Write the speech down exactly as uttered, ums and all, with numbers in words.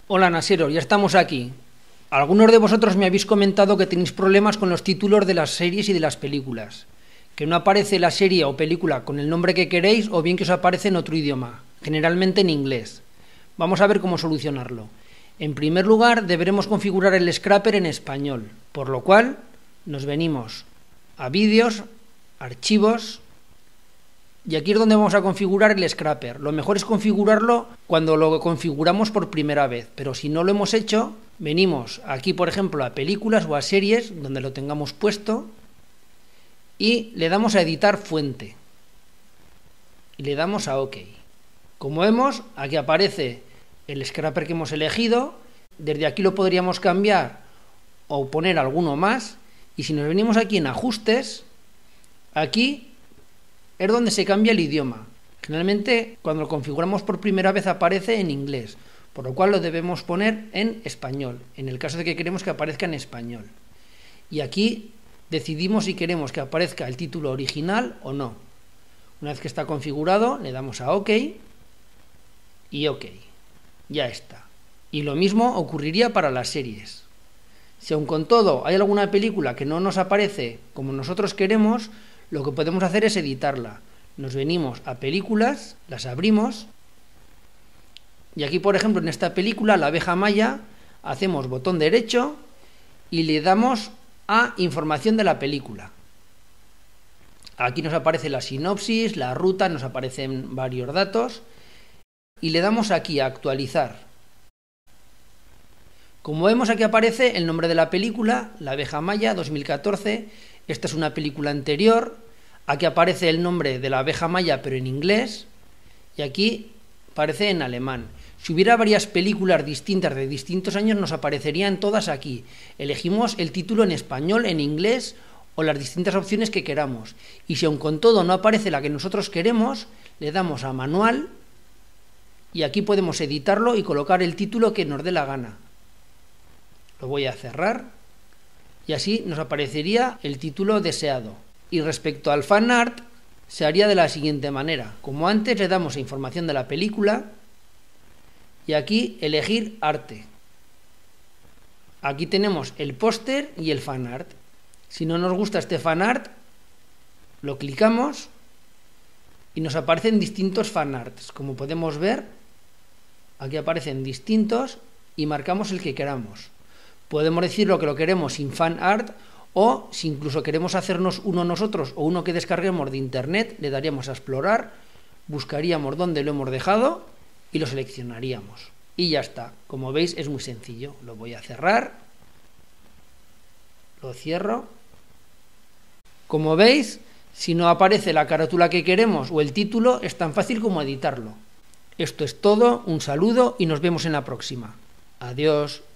Hola Nasero, ya estamos aquí. Algunos de vosotros me habéis comentado que tenéis problemas con los títulos de las series y de las películas, que no aparece la serie o película con el nombre que queréis o bien que os aparece en otro idioma, generalmente en inglés. Vamos a ver cómo solucionarlo. En primer lugar, deberemos configurar el scraper en español, por lo cual nos venimos a vídeos, archivos, y aquí es donde vamos a configurar el scraper. Lo mejor es configurarlo cuando lo configuramos por primera vez, pero si no lo hemos hecho, venimos aquí, por ejemplo, a películas o a series, donde lo tengamos puesto, y le damos a editar fuente. Y le damos a OK. Como vemos, aquí aparece el scraper que hemos elegido. Desde aquí lo podríamos cambiar o poner alguno más. Y si nos venimos aquí en ajustes, aquí es donde se cambia el idioma. Generalmente, cuando lo configuramos por primera vez, aparece en inglés, por lo cual lo debemos poner en español, en el caso de que queremos que aparezca en español. Y aquí decidimos si queremos que aparezca el título original o no. Una vez que está configurado, le damos a OK y OK. Ya está. Y lo mismo ocurriría para las series. Si aun con todo hay alguna película que no nos aparece como nosotros queremos, lo que podemos hacer es editarla. Nos venimos a películas, las abrimos, y aquí, por ejemplo, en esta película, La abeja maya, hacemos botón derecho y le damos a información de la película. Aquí nos aparece la sinopsis, la ruta, nos aparecen varios datos, y le damos aquí a actualizar. Como vemos, aquí aparece el nombre de la película, La abeja maya dos mil catorce. Esta es una película anterior. Aquí aparece el nombre de la abeja maya, pero en inglés. Y aquí aparece en alemán. Si hubiera varias películas distintas de distintos años, nos aparecerían todas aquí. Elegimos el título en español, en inglés o las distintas opciones que queramos. Y si aun con todo no aparece la que nosotros queremos, le damos a manual y aquí podemos editarlo y colocar el título que nos dé la gana. Lo voy a cerrar y así nos aparecería el título deseado. Y respecto al fanart, se haría de la siguiente manera. Como antes, le damos a información de la película y aquí elegir arte. Aquí tenemos el póster y el fanart. Si no nos gusta este fanart, lo clicamos y nos aparecen distintos fanarts. Como podemos ver, aquí aparecen distintos y marcamos el que queramos. Podemos decir lo que lo queremos sin fanart, o si incluso queremos hacernos uno nosotros o uno que descarguemos de internet, le daríamos a explorar, buscaríamos dónde lo hemos dejado y lo seleccionaríamos. Y ya está. Como veis, es muy sencillo. Lo voy a cerrar. Lo cierro. Como veis, si no aparece la carátula que queremos o el título, es tan fácil como editarlo. Esto es todo. Un saludo y nos vemos en la próxima. Adiós.